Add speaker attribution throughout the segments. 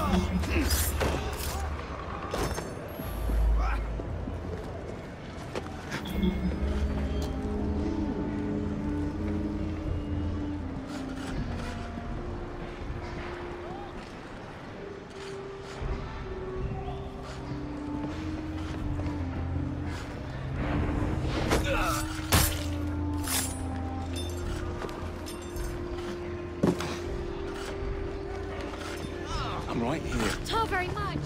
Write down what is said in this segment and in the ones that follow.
Speaker 1: I'm right here.
Speaker 2: Not very much.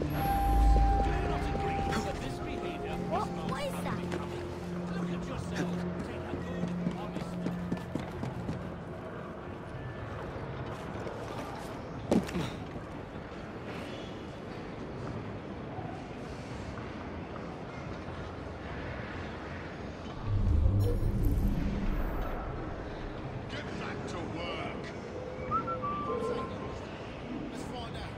Speaker 2: What is that?
Speaker 3: Look at yourself. Take a good, honest.
Speaker 4: Get back to work. Let's find out.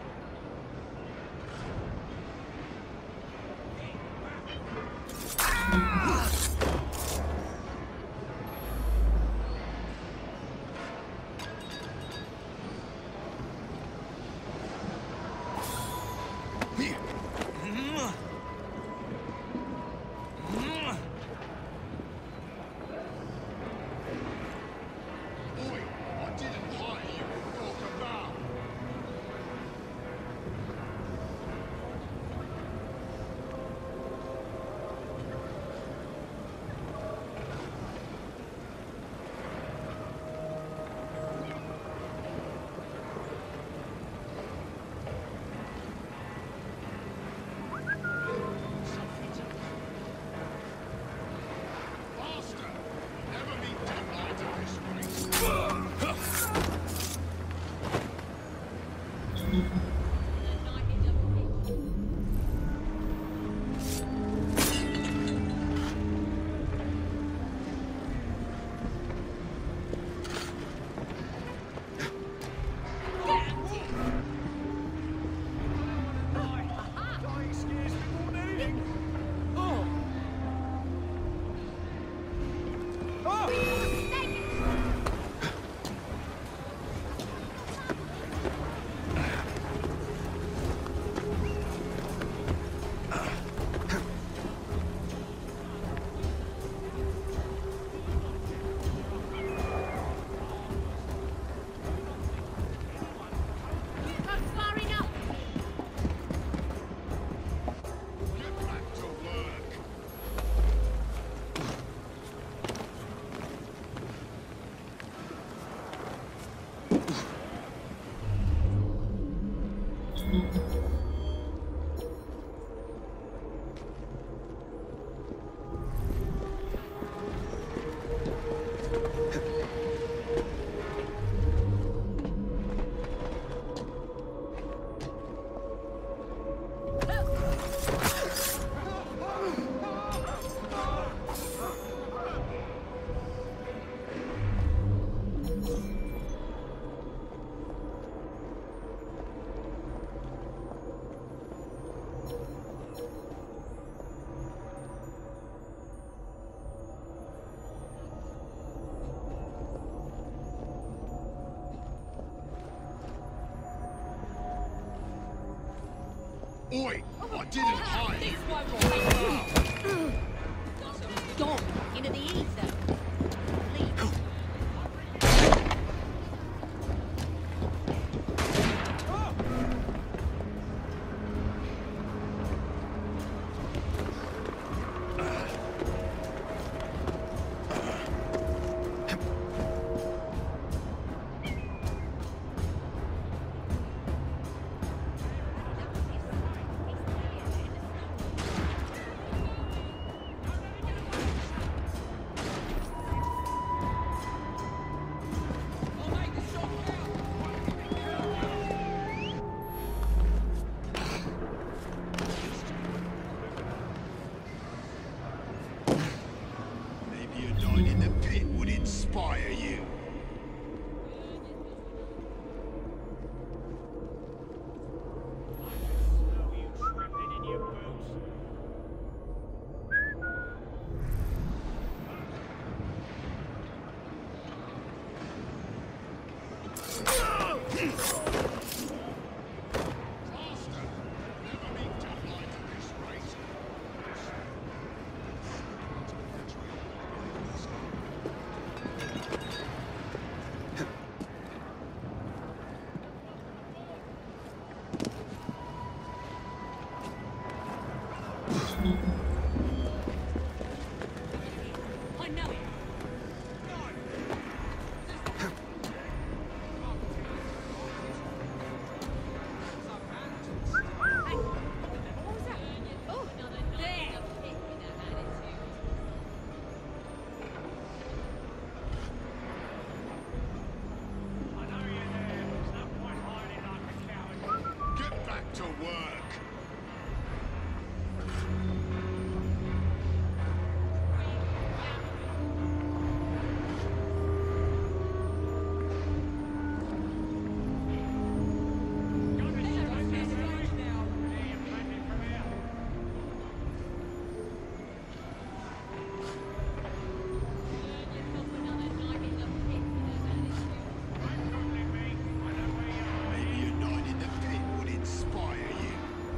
Speaker 4: Oi, I didn't hire you to talk about. Faster! Never meet dim light at this place.
Speaker 2: Not far enough.
Speaker 4: Get back to work. Oi, I didn't hire you to talk about.
Speaker 2: Gone into the ether. Leave.
Speaker 4: to work. Maybe a night in the pit would inspire you.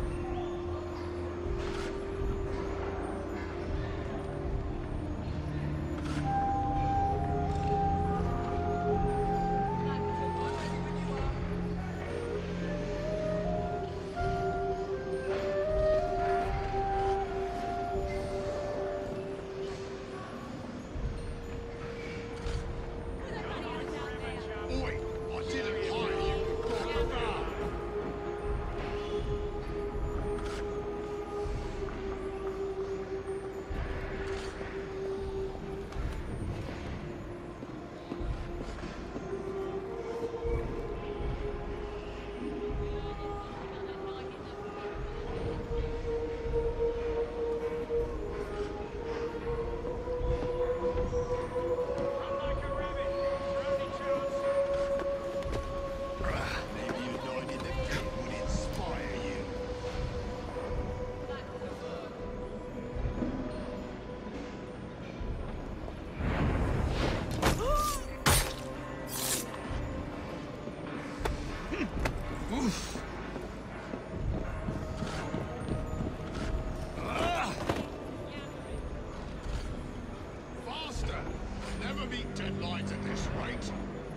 Speaker 4: Oi, I didn't hire you to walk about. Maybe a night in the pit would inspire you. Faster! Never meet deadlines at this rate.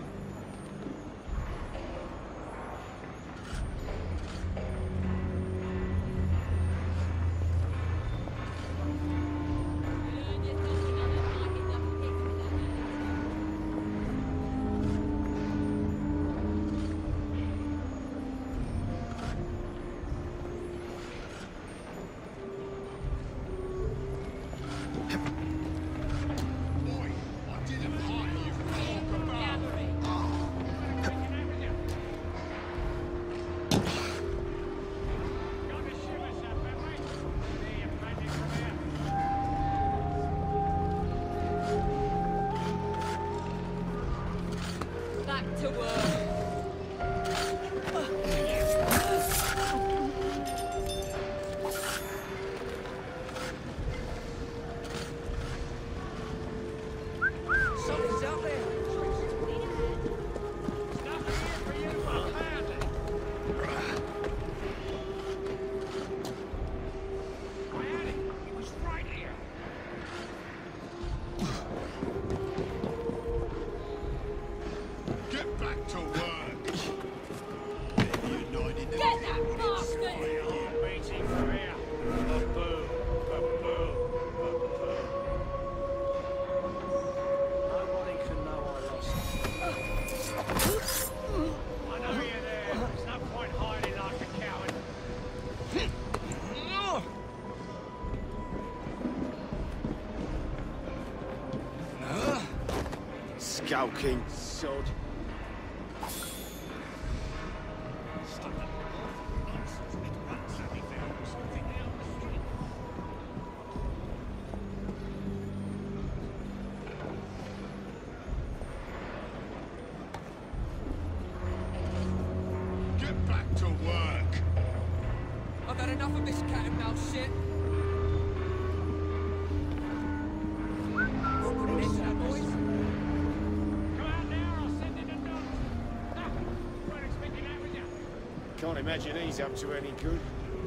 Speaker 4: Oi, I didn't hire you to walk about.
Speaker 2: Back to work.
Speaker 3: Something's out there. Nothing here for you, I found it. I had it. It was right here.
Speaker 4: Get back to work. Maybe a night in the
Speaker 2: Get
Speaker 4: pit
Speaker 2: that
Speaker 4: would
Speaker 2: bastard!
Speaker 4: inspire you.
Speaker 3: I'm waiting for here. Ba-boom, ba-boom, ba-boom. Nobody can know I lost. I know you're there. There's no point hiding like a coward.
Speaker 1: Skulking sod.
Speaker 4: Get back to work.
Speaker 5: I've had enough of this cat and mouse shit. Put an end to that, boys.
Speaker 3: Come out now, I'll send in a note. Ah, weren't expecting that, was ya?
Speaker 1: Can't imagine he's up to any good.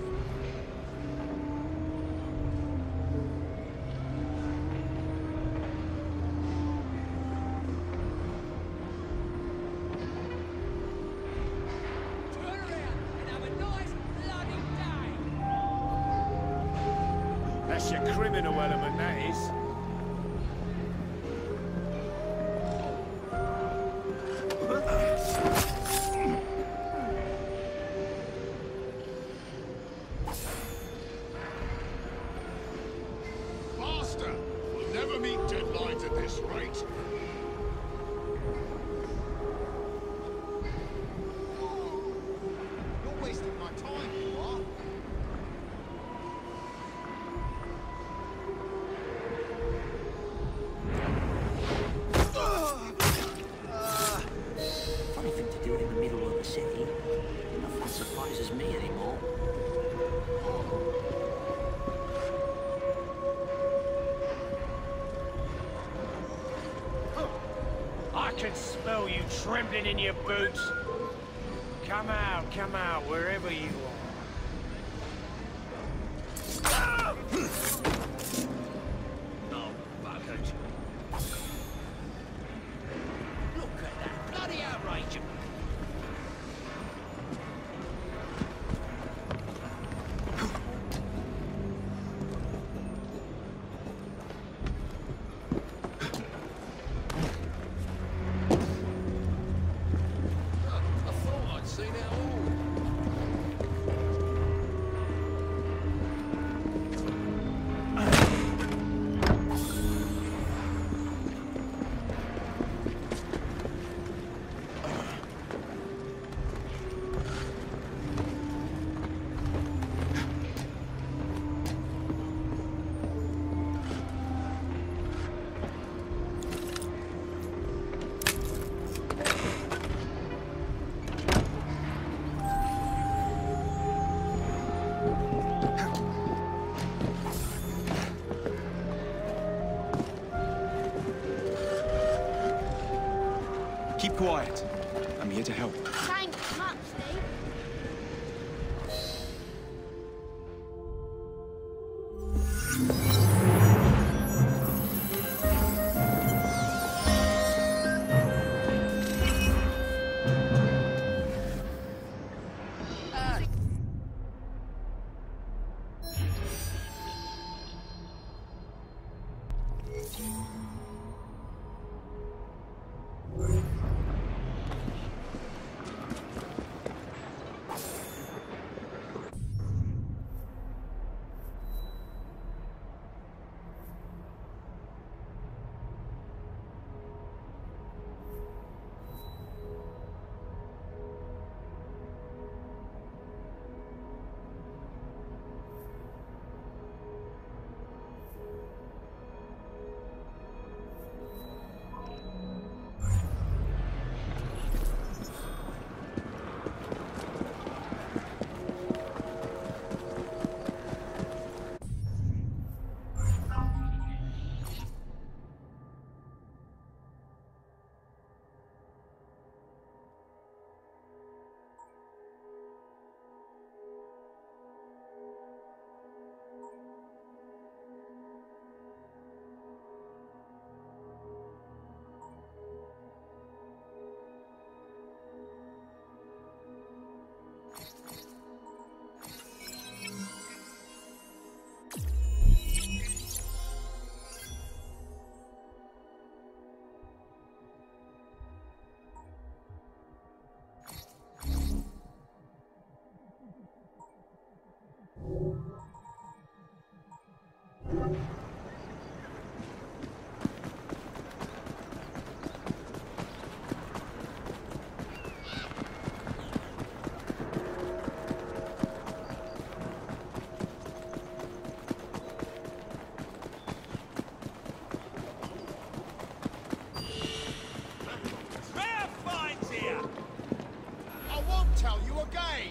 Speaker 5: Turn around and have a nice bloody day.
Speaker 1: That's your criminal element, that is.
Speaker 4: Faster! We'll never meet deadlines at this rate. You're wasting my time.
Speaker 6: as me anymore.
Speaker 3: I can smell you trembling in your boots. Come out, wherever you are.
Speaker 6: Oh, buggers. Look at that bloody outrage.
Speaker 4: I thought I'd seen it all.
Speaker 7: Keep quiet. I'm here to help.
Speaker 2: Thanks much, Steve.
Speaker 4: Tell you again.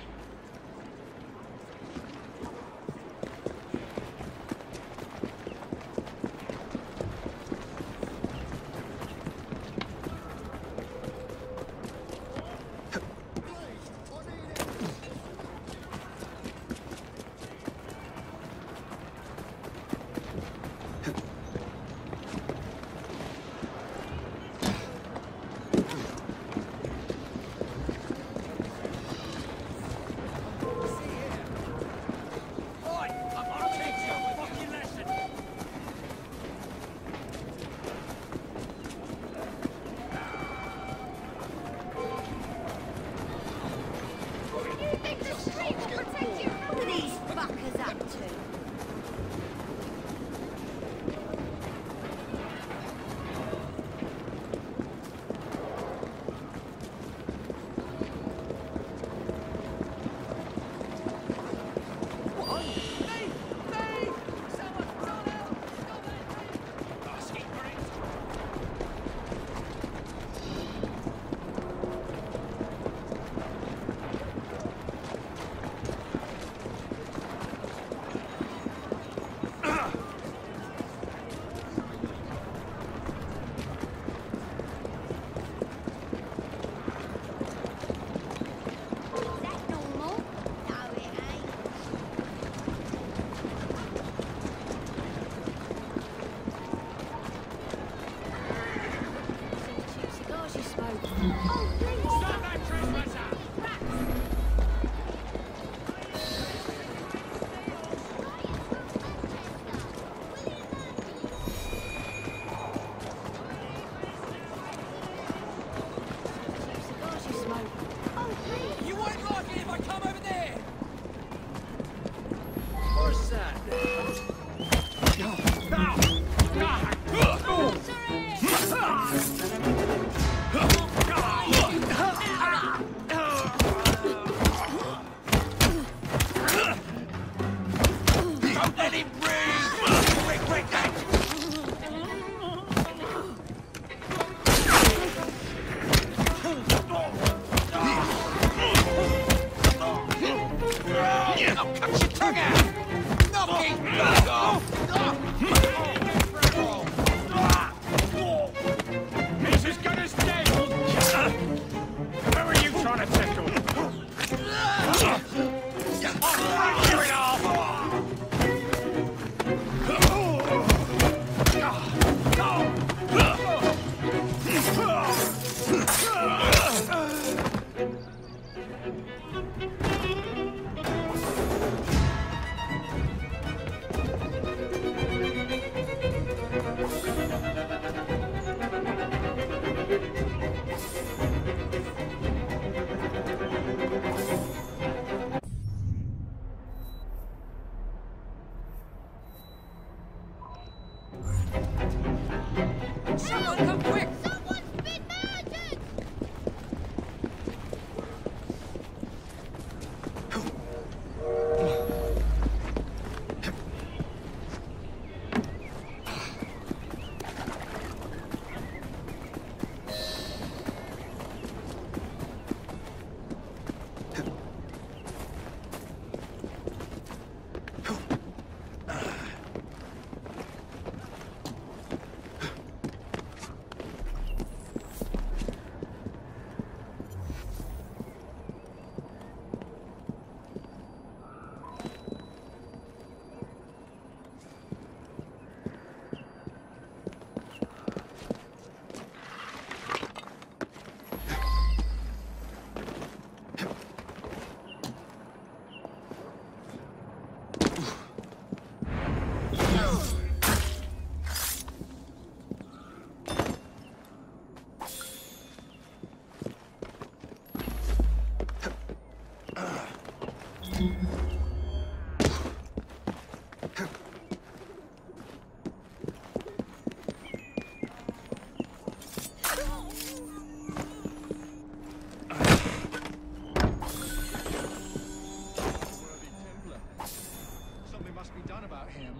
Speaker 4: Something must be done about him.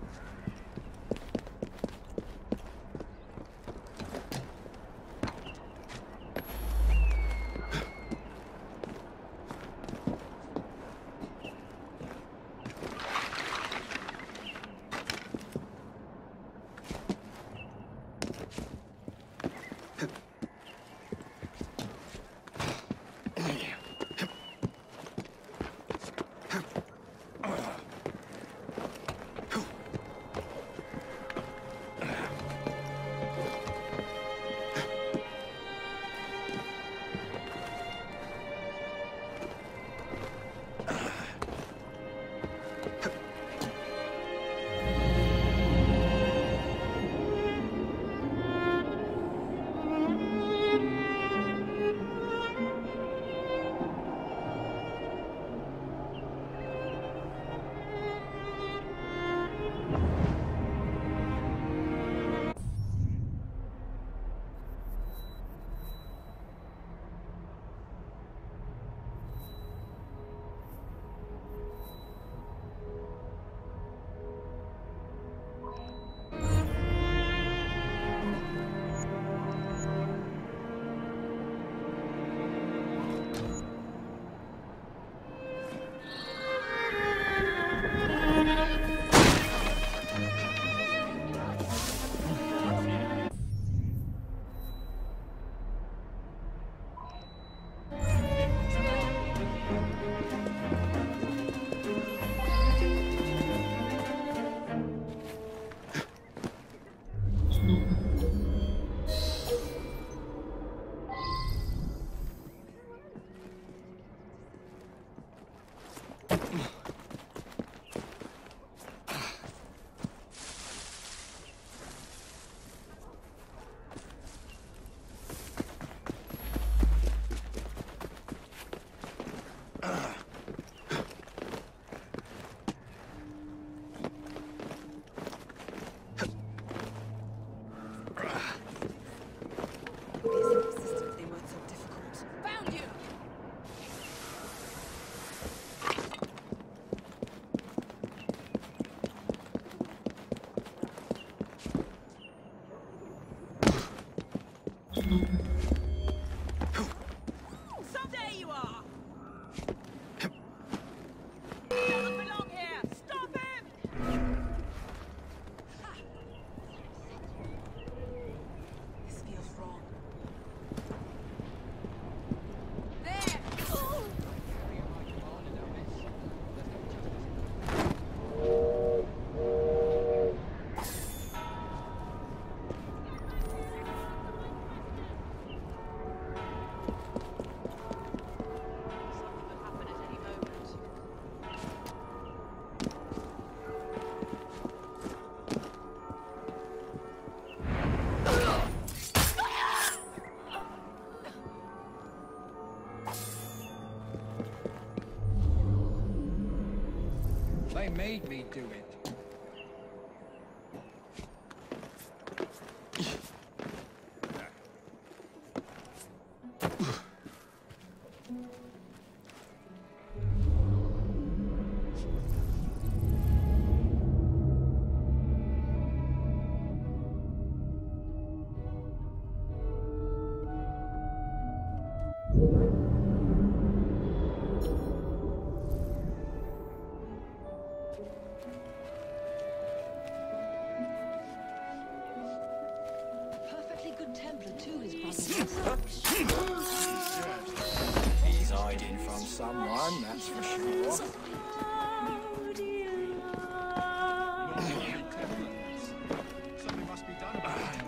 Speaker 4: They made me do it.
Speaker 6: He's hiding from someone, that's for sure.
Speaker 4: Something must be done about him.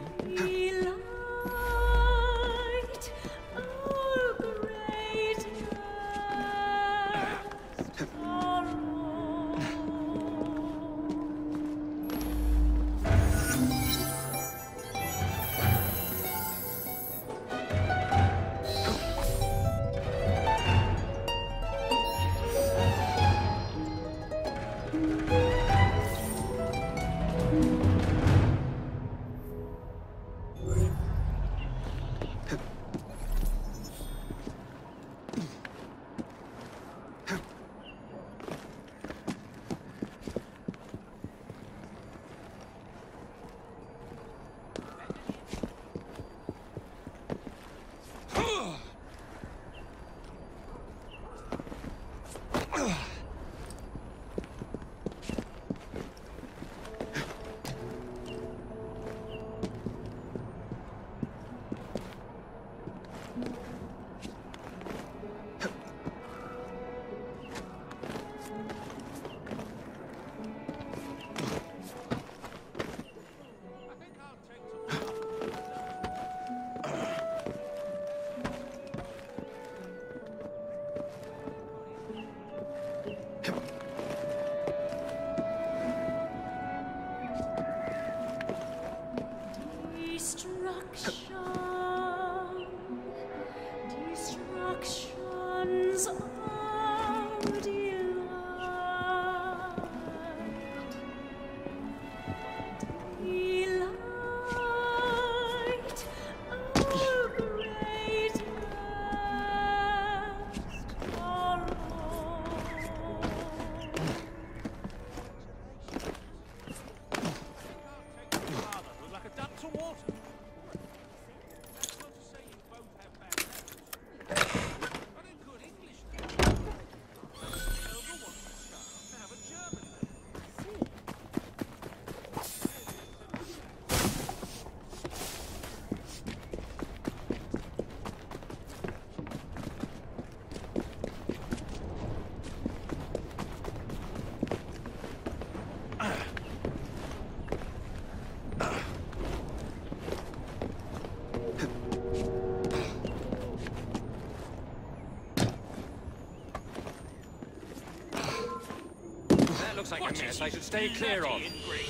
Speaker 3: looks like a mess I should stay clear of.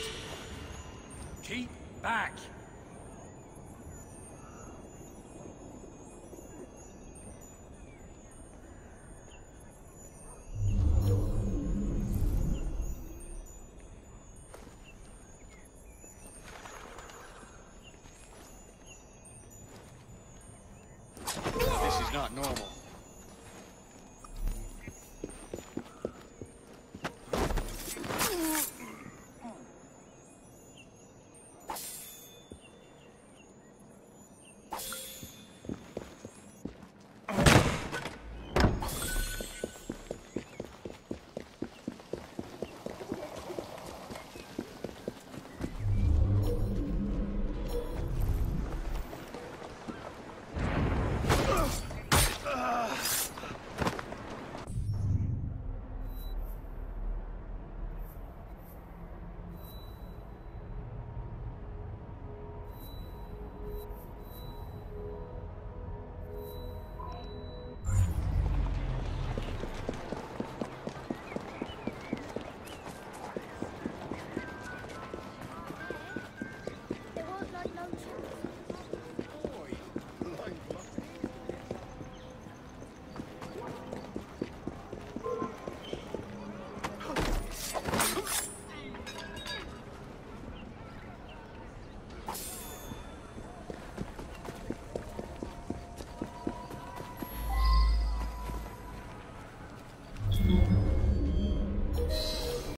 Speaker 3: Keep back.
Speaker 1: This is not normal.